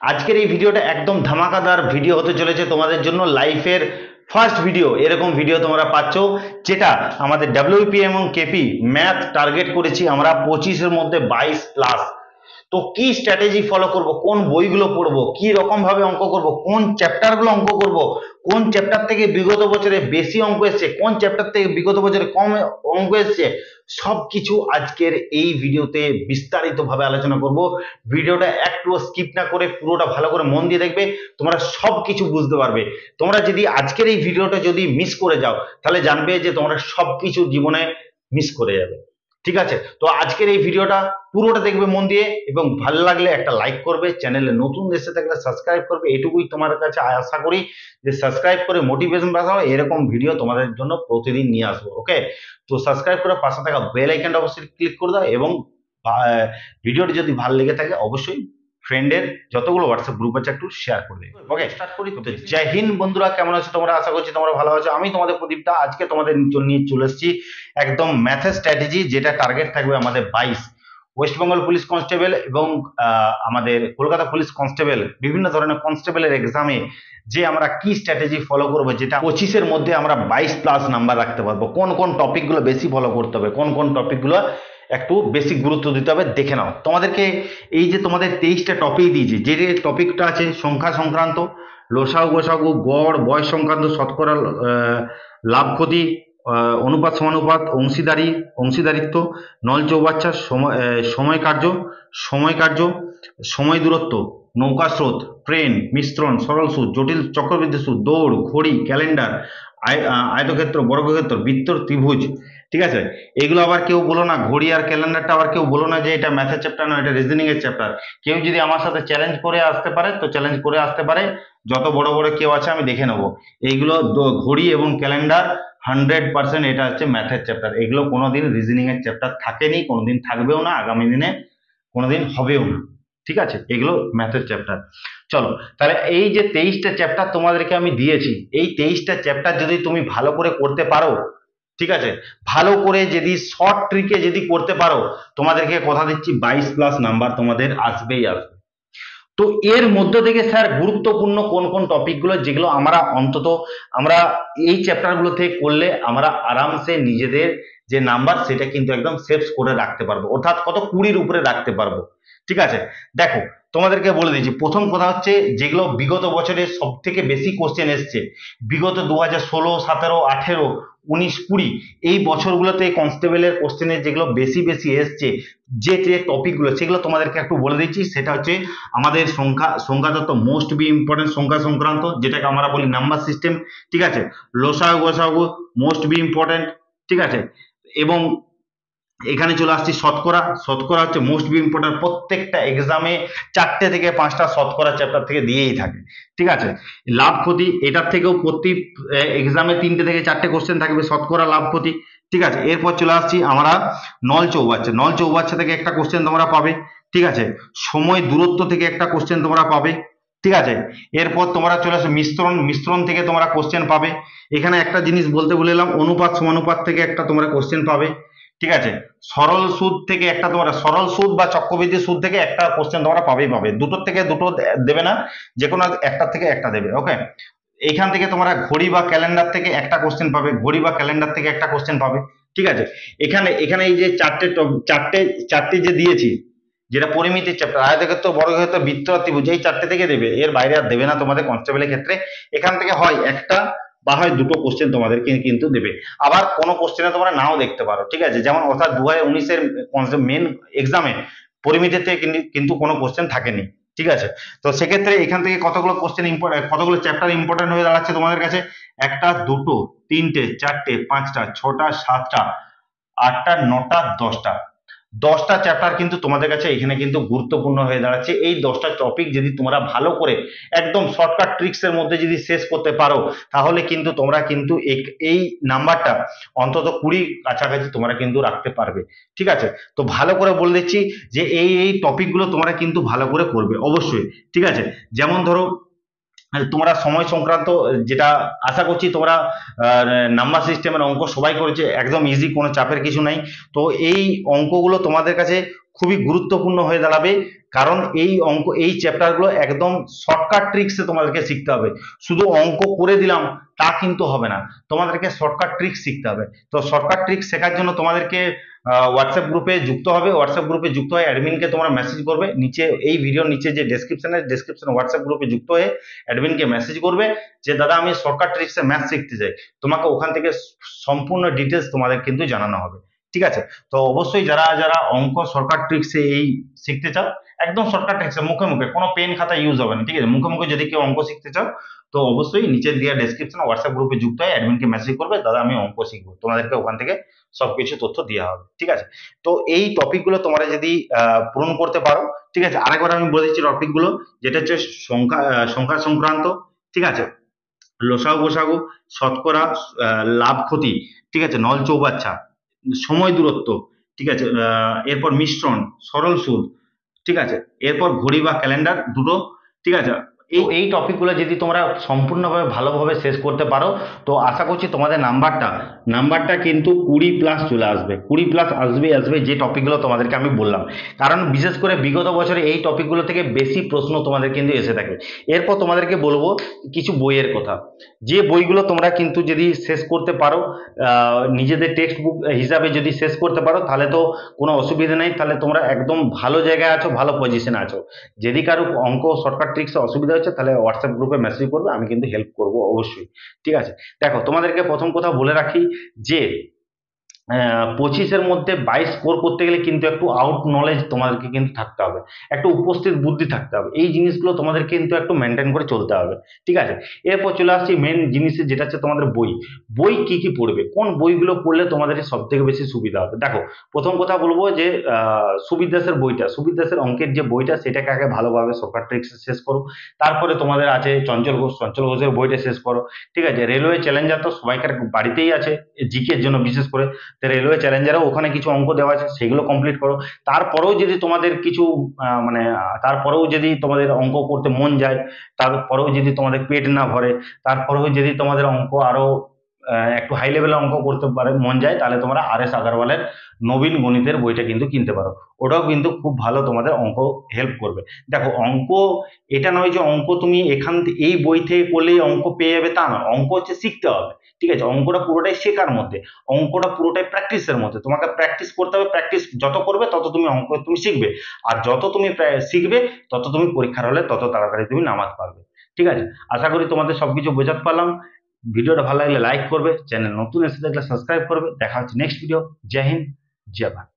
আজকের এই ভিডিওটা একদম ধামাকাদার ভিডিও হতে চলেছে তোমাদের জন্য। লাইফের ফার্স্ট ভিডিও, এরকম ভিডিও তোমরা পাচ্ছ যেটা আমাদের ডব্লিউপি এবং কেপি ম্যাথ টার্গেট করেছি আমরা 25-এর মধ্যে 22+। তো কি স্ট্র্যাটেজি ফলো করব, কোন বইগুলো পড়বো, কি রকম ভাবে অঙ্ক করব, কোন চ্যাপ্টারগুলো অঙ্ক করব, কোন চ্যাপ্টার থেকে বিগত বছরে বেশি অঙ্ক এসছে, কোন চ্যাপ্টার থেকে বিগত বছরে কম অঙ্ক এসছে, সবকিছু আজকের এই ভিডিওতে বিস্তারিত ভাবে আলোচনা করব। ভিডিওটা একটু স্কিপ না করে পুরোটা ভালো করে মন দিয়ে দেখবে, তোমরা সবকিছু বুঝতে পারবে। তোমরা যদি আজকের এই ভিডিওটা যদি মিস করে যাও তাহলে জানবে যে তোমরা সবকিছু জীবনে মিস করে যাবে। ঠিক আছে, তো আজকের এই ভিডিওটা পুরোটা দেখবে মন দিয়ে, এবং ভালো লাগলে একটা লাইক করবে, চ্যানেলে নতুন এসে থাকলে সাবস্ক্রাইব করবে। এটুকুই তোমার কাছে আশা করি যে সাবস্ক্রাইব করে মোটিভেশন বাড়াও, এরকম ভিডিও তোমাদের জন্য প্রতিদিন নিয়ে আসবো। ওকে, তো সাবস্ক্রাইব করে পাশে থাকা বেল আইকনটা অবশ্যই ক্লিক করে দাও, এবং ভিডিওটি যদি ভালো লেগে থাকে অবশ্যই ফ্রেন্ডের যতগুলো হোয়াটসঅ্যাপ গ্রুপ আছে একটু শেয়ার করে দেবে। ওকে, স্টার্ট করি। তো জয় হিন্দ বন্ধুরা, কেমন আছো তোমরা? আশা করছি তোমরা ভালো আছো। আমি তোমাদের প্রদীপটা আজকে তোমাদের জন্য নিয়ে চলে এসেছি একদম ম্যাথের স্ট্র্যাটেজি, যেটা টার্গেট থাকবে আমাদের 22। ওয়েস্ট বেঙ্গল পুলিশ কনস্টেবল এবং আমাদের কলকাতা পুলিশ কনস্টেবল, বিভিন্ন ধরনের কনস্টেবলের এক্সামে যে আমরা কি স্ট্র্যাটেজি ফলো করবো, যেটা 25-এর মধ্যে আমরা 22+ নাম্বার রাখতে পারবো। কোন কোন টপিকগুলো বেশি ফলো করতে হবে, কোন কোন টপিকগুলো একটু বেশি গুরুত্ব দিতে হবে, দেখে নাও। তোমাদেরকে এই যে তোমাদের 23টা টপিক দিয়েছি, যে যে টপিকটা আছে সংখ্যা সংক্রান্ত, লসাগু গোসাগু, গড়, বয়স সংক্রান্ত, শতকরা, লাভ ক্ষতি, অনুপাত সমানুপাত, অংশীদারিত্ব, নল চৌবাচ্চা, সময় কার্য, সময় দূরত্ব, নৌকা স্রোত, ট্রেন, মিশ্রণ, সরল সুদ, জটিল চক্রবৃদ্ধি সুদ, দৌড়, ঘড়ি, ক্যালেন্ডার, আয়তক্ষেত্র, বর্গক্ষেত্র, বৃত্ত, ত্রিভুজ। ঠিক আছে, এগুলো আবার কেউ বলো না, ঘড়ি আর ক্যালেন্ডারটা আবার কেউ বলো না যে এটা ম্যাথের চ্যাপ্টার নয়, এটা রিজনিং এর চ্যাপ্টার। কেউ যদি আমার সাথে চ্যালেঞ্জ করে আসতে পারে তো চ্যালেঞ্জ করে আসতে পারে, যত বড় বড় কেউ আছে আমি দেখে নেবো। এইগুলো ঘড়ি এবং ক্যালেন্ডার 100% এটা হচ্ছে ম্যাথের চ্যাপ্টার। এগুলো কোনোদিন রিজনিং এর চ্যাপ্টার থাকেনি, কোনোদিন থাকবেও না, আগামী দিনে কোনোদিন হবেও না। ঠিক আছে, এগুলো ম্যাথের চ্যাপ্টার। চলো, তাহলে এই যে 23টা চ্যাপ্টার তোমাদেরকে আমি দিয়েছি, এই 23টা চ্যাপ্টার যদি তুমি ভালো করে করতে পারো, ঠিক আছে, ভালো করে যদি শর্ট ট্রিকে যদি করতে পারো, তোমাদেরকে কথা দিচ্ছি 22+ নাম্বার তোমাদের আসবেই আসবে। তো এর মধ্য থেকে স্যার গুরুত্বপূর্ণ কোন কোন টপিকগুলো, যেগুলো আমরা অন্তত আমরা এই চ্যাপ্টারগুলো থেকে করলে আমরা আরামসে নিজেদের যে নাম্বার সেটা কিন্তু একদম সেভ করে রাখতে পারবো, অর্থাৎ কত 20-র উপরে রাখতে পারবো। ঠিক আছে, দেখো তোমাদেরকে বলে দিচ্ছি, প্রথম কথা হচ্ছে যেগুলো বিগত বছরে সব থেকে বেশি কোশ্চেন এসছে, বিগত 2016, 17, 18, 19, 20 এই বছরগুলোতে কনস্টেবলের কোশ্চেনের যেগুলো বেশি বেশি এসছে, যে যে টপিকগুলো সেগুলো তোমাদেরকে একটু বলে দিচ্ছি। সেটা হচ্ছে আমাদের সংখ্যাতত্ত্ব, মোস্ট বি ইম্পর্টেন্ট সংখ্যা সংক্রান্ত, যেটাকে আমরা বলি নাম্বার সিস্টেম। ঠিক আছে, লসাগু গোসাগু মোস্ট বি ইম্পর্টেন্ট। ঠিক আছে, এবং এখানে চলে আসছি শতকরা। শতকরা হচ্ছে মোস্ট বি ইম্পর্টেন্ট, প্রত্যেকটা এক্সামে 4টে থেকে 5টা শতকরা চ্যাপ্টার থেকে দিয়েই থাকে। ঠিক আছে, লাভ ক্ষতি, এটার থেকেও প্রতি এক্সামে 3টে থেকে 4টে কোশ্চেন থাকবে, শতকরা, লাভ ক্ষতি। ঠিক আছে, এরপর চলে আসছি আমরা নল চৌবাচ্চা। নল চৌবাচ্চা থেকে একটা কোশ্চেন তোমরা পাবে। ঠিক আছে, সময় দূরত্ব থেকে একটা কোশ্চেন তোমরা পাবে। ঠিক আছে, এরপর তোমরা চলে আসো মিশ্রণ। মিশ্রণ থেকে তোমরা কোশ্চেন পাবে। এখানে একটা জিনিস বলতে ভুলে এলাম, অনুপাত সমানুপাত থেকে একটা তোমরা কোশ্চেন পাবে। ঠিক আছে, সরল সুদ থেকে একটা তোমরা, সরল সুদ বা চক্রবৃদ্ধি সুদ থেকে একটা কোশ্চেন তোমরা পাবেই পাবে, দুটোর থেকে দুটো দেবে না, যে কোনো একটা থেকে একটা দেবে। ওকে, এইখান থেকে তোমরা ঘড়ি বা ক্যালেন্ডার থেকে একটা কোশ্চেন পাবে, ঘড়ি বা ক্যালেন্ডার থেকে একটা কোশ্চেন পাবে। ঠিক আছে, এখানে এখানে এই যে চারটে যে দিয়েছি, যেটা পরিমিতির চ্যাপ্টার, আয়তক্ষেত্র, বর্গক্ষেত্র, বৃত্ত আর ত্রিভুজ, এই 4টে থেকে দেবে, এর বাইরে আর দেবে না তোমাদের কনস্টেবলের ক্ষেত্রে। এখান থেকে হয় একটা বা হয় দুটো কোশ্চেন তোমাদেরকে কিন্তু দেবে, আবার কোনো কোশ্চেনে তোমরা নাও দেখতে পারো। ঠিক আছে, যেমন অর্থাৎ 2019-এর মেন এক্সামে পরিমিতিতে কিন্তু কোনো কোশ্চেন থাকেনি। ঠিক আছে, তো সেক্ষেত্রে এখান থেকে কতগুলো কোশ্চেন ইম্পর্টেন্ট, কতগুলো চ্যাপ্টার ইম্পর্টেন্ট হয়ে দাঁড়াচ্ছে তোমাদের কাছে, একটা, দুটো, তিনটে, চারটে, পাঁচটা, ছটা, সাতটা, আটটা, নটা, 10টা চ্যাপ্টার কিন্তু তোমাদের কাছে এখানে কিন্তু গুরুত্বপূর্ণ হয়ে দাঁড়াচ্ছে। এই 10টা টপিক যদি তোমরা ভালো করে একদম শর্টকাট ট্রিক্স এর মধ্যে যদি শেষ করতে পারো, তাহলে কিন্তু তোমরা কিন্তু এই নাম্বারটা অন্তত 20 কাছাকাছি তোমরা কিন্তু রাখতে পারবে। ঠিক আছে, তো ভালো করে বলে দিচ্ছি যে এই টপিকগুলো তোমরা কিন্তু ভালো করে করবে অবশ্যই। ঠিক আছে, যেমন ধরো তোমরা সময় সংক্রান্ত যেটা আশা করছি তোমরা নাম্বার সিস্টেমের অঙ্ক সবাই করেছে, একদম ইজি, কোনো চাপের কিছু নাই। তো এই অঙ্কগুলো তোমাদের কাছে খুবই গুরুত্বপূর্ণ হয়ে দাঁড়াবে, কারণ এই অঙ্ক, এই চ্যাপ্টারগুলো একদম শর্টকাট ট্রিক্সে তোমাদেরকে শিখতে হবে। শুধু অঙ্ক করে দিলাম তা কিন্তু হবে না, তোমাদেরকে শর্টকাট ট্রিক্স শিখতে হবে। তো শর্টকাট ট্রিক্স শেখার জন্য তোমাদেরকে হোয়াটসঅ্যাপ গ্রুপে যুক্ত হবে। হোয়াটসঅ্যাপ গ্রুপে যুক্ত হয়ে অ্যাডমিনকে তোমরা মেসেজ করবে, নিচে এই ভিডিওর নিচে যে ডেসক্রিপশনে হোয়াটসঅ্যাপ গ্রুপে যুক্ত হয়ে অ্যাডমিনকে মেসেজ করবে যে দাদা আমি শর্টকাট ট্রিক্সে ম্যাথ শিখতে চাই, তোমাকে ওখান থেকে সম্পূর্ণ ডিটেলস তোমাদের কিন্তু জানানো হবে। ঠিক আছে? তো অবশ্যই যারা যারা অঙ্ক শর্টকাট ট্রিক্সে এই শিখতে চাও, একদম শর্টকাট ট্রিক্সে মুখে মুখে, কোনো পেন খাতা ইউজ হবে না, ঠিক আছে, মুখে মুখে যদি কেউ অঙ্ক শিখতে চাও, তো অবশ্যই নিচের দেওয়া ডেসক্রিপশনে হোয়াটসঅ্যাপ গ্রুপে যুক্ত হয়ে অ্যাডমিনকে মেসেজ করবে দাদা আমি অঙ্ক শিখবো, তোমাদেরকে ওখান থেকে সবকিছু তথ্য দেওয়া হবে। ঠিক আছে? তো এই টপিকগুলো তোমরা যদি পূরণ করতে পারো, ঠিক আছে, আরেকবার আমি বলে দিচ্ছি টপিকগুলো, যেটা হচ্ছে সংখ্যা সংক্রান্ত, ঠিক আছে, লসাগু গোসাগু, শতকরা, লাভ ক্ষতি, ঠিক আছে, নল চৌবাচ্চা, সময় দূরত্ব, ঠিক আছে, এরপর মিশ্রণ, সরল সুদ, ঠিক আছে, এরপর ঘড়ি বা ক্যালেন্ডার দুটো, ঠিক আছে। এই টপিকগুলো যদি তোমরা সম্পূর্ণভাবে ভালোভাবে শেষ করতে পারো, তো আশা করছি তোমাদের নাম্বারটা কিন্তু 20+ চলে আসবে, 20+ আসবে যে টপিকগুলো তোমাদেরকে আমি বললাম। কারণ বিশেষ করে বিগত বছরে এই টপিকগুলো থেকে বেশি প্রশ্ন তোমাদের কিন্তু এসে থাকে। এরপর তোমাদেরকে বলবো কিছু বইয়ের কথা, যে বইগুলো তোমরা কিন্তু যদি শেষ করতে পারো, নিজেদের টেক্সট বুক হিসাবে যদি শেষ করতে পারো, তাহলে তো কোনো অসুবিধা নেই, তাহলে তোমরা একদম ভালো জায়গায় আছো, ভালো পজিশনে আছো। যদি কারো অঙ্ক শর্টকাট ট্রিক্সে অসুবিধা হচ্ছে, তাহলে হোয়াটসঅ্যাপ গ্রুপে মেসেজ করবে, আমি কিন্তু হেল্প করবো অবশ্যই। ঠিক আছে? দেখো তোমাদেরকে প্রথম কথা বলে রাখি যে 25-এর মধ্যে 22 স্কোর করতে গেলে কিন্তু একটু আউট নলেজ তোমাদেরকে কিন্তু থাকতে হবে, একটু উপস্থিত বুদ্ধি থাকতে হবে, এই জিনিসগুলো তোমাদের কিন্তু একটু মেনটেন করে চলতে হবে। ঠিক আছে? এরপর চলে আসছি মেন জিনিসে, যেটা হচ্ছে তোমাদের বই কি কি পড়বে, কোন বইগুলো পড়লে তোমাদের সব থেকে বেশি সুবিধা হবে। দেখো প্রথম কথা বলবো যে সুবীর দাসের বইটা, সুবীর দাসের অঙ্কের যে বইটা, সেটাকে আগে ভালোভাবে শর্টকাট ট্রিক্স শেষ করো। তারপরে তোমাদের আছে চঞ্চল ঘোষের বইটা শেষ করো। ঠিক আছে? রেলওয়ে চ্যালেঞ্জার তো সবাইকার বাড়িতেই আছে, জিকের জন্য বিশেষ করে, রেলওয়ে চ্যালেঞ্জারও ওখানে কিছু অঙ্ক দেওয়া আছে, সেগুলো কমপ্লিট করো। তারপরেও যদি তোমাদের কিছু তারপরেও যদি তোমাদের অঙ্ক করতে মন যায়, তারপরেও যদি তোমাদের পেট না ভরে, তারপরেও যদি তোমাদের অঙ্ক আরো একটু হাই লেভেলের অঙ্ক করতে পারে মন যায়, তাহলে তোমরা RS আগারওয়ালের নবীন গণিতের বইটা কিন্তু কিনতে পারো। ওটাও কিন্তু খুব ভালো তোমাদের অঙ্ক হেল্প করবে। দেখো অঙ্ক এটা নয় যে অঙ্ক তুমি এই বই থেকে করলেই অঙ্ক পেয়ে যাবে, তা না, অঙ্ক হচ্ছে শিখতে হবে। ঠিক আছে? অঙ্কটা পুরোটাই শেখার মধ্যে, অঙ্কটা পুরোটাই প্র্যাকটিসের মধ্যে, তোমাকে প্র্যাকটিস করতে হবে, প্র্যাকটিস যত করবে তত তুমি অঙ্ক তুমি শিখবে, আর যত তুমি শিখবে তত তুমি পরীক্ষার হলে তত তাড়াতাড়ি তুমি নামাতে পারবে। ঠিক আছে? আশা করি তোমাদের সবকিছু বোঝাতে পারলাম। ভিডিওটা ভালো লাগলে লাইক করবে, চ্যানেল নতুন এসে থাকলে সাবস্ক্রাইব করবে। দেখা হচ্ছে নেক্সট ভিডিও। জয় হিন্দ, জয় ভারত।